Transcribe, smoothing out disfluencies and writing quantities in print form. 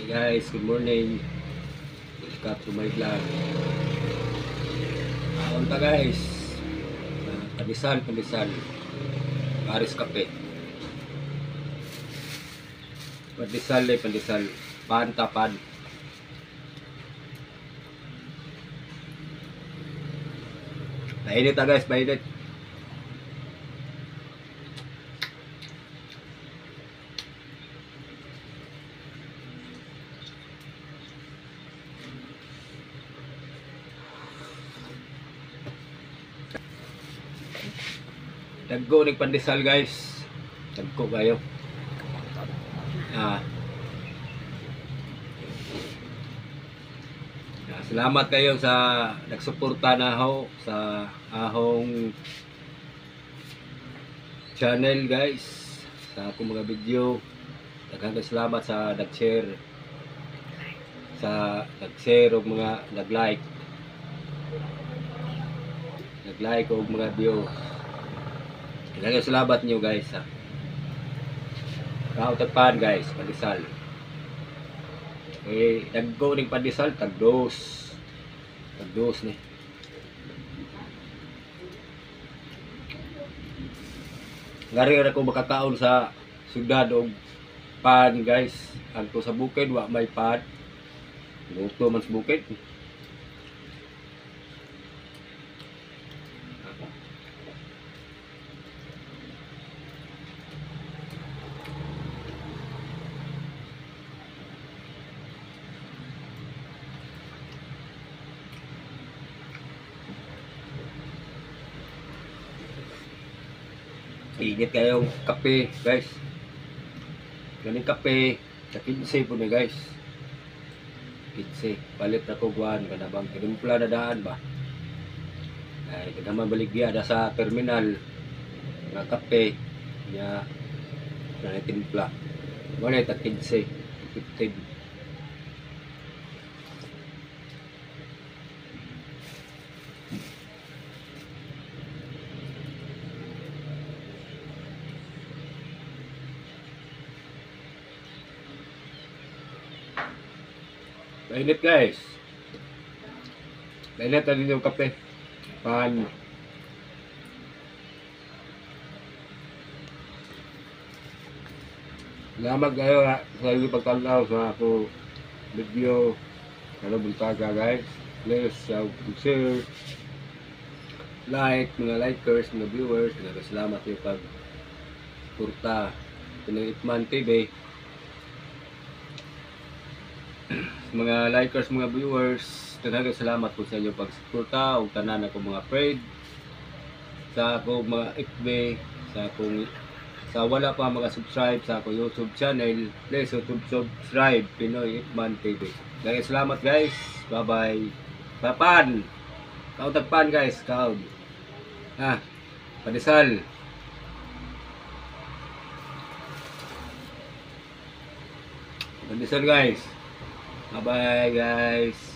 Guys, good morning. Welcome to my vlog. Kaunta guys. Pandesal. Paris kape. Pandesal. Pan. Mainit guys, mainit. Dagko ng pandesal guys. Dagko kayo. Salamat kayo sa nagsuporta na ho sa ahong channel guys. Sa akong mga video. Daghang salamat sa nag-share. O mga nag-like. Nag-like o mga view. Daghang salamat nyo guys ha. Kautagpan guys, pandesal. Okay, dagko ning pandesal tagdos ni. Ngari ra ko makakaon sa syudad og pan guys. Adto sa bukid wa may pan. Luto man sa bukid. Init kayong kape guys. Ganing kape sa 15 po ni guys. 15 palit na ko guwan kada bang timpla na daan ba. Ay kada man baligya da sa terminal nga kape nya na timpla. Wala ta 15 15. Mainit guys. Mainit na din yung kape. Pan. Salamat kayo sa inyong pagtanaw sa ako video. Ano buntaga guys. Please share, like, mga likers, mga viewers. Salamat yung pag-purta. Pinoy Itman TV. Mga likers, mga viewers, daghang salamat po sa inyong pagsuporta ug tanan ako mga friend sa ako mga FB, sa wala pa mga subscribe sa ako YouTube channel. Please subscribe Pinoy Itman TV. Daghang salamat guys. Bye bye. Papan. Kautagpan guys, kaud. Pandesal. Pandesal guys. Bye bye guys.